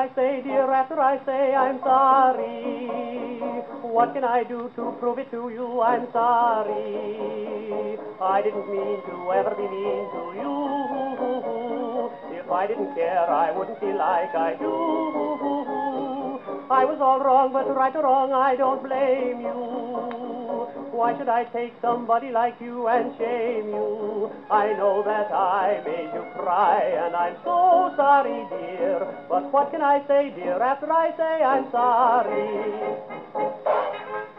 I say, dear, after I say I'm sorry? What can I do to prove it to you? I'm sorry. I didn't mean to ever be mean to you. If I didn't care, I wouldn't feel like I do. I was all wrong, but right or wrong, I don't blame you. Why should I take somebody like you and shame you? I know that I made you cry, and I'm so sorry, dear. But what can I say, dear, after I say I'm sorry?